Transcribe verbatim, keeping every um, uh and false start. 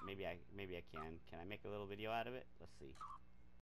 maybe I maybe I can. Can I make a little video out of it? Let's see.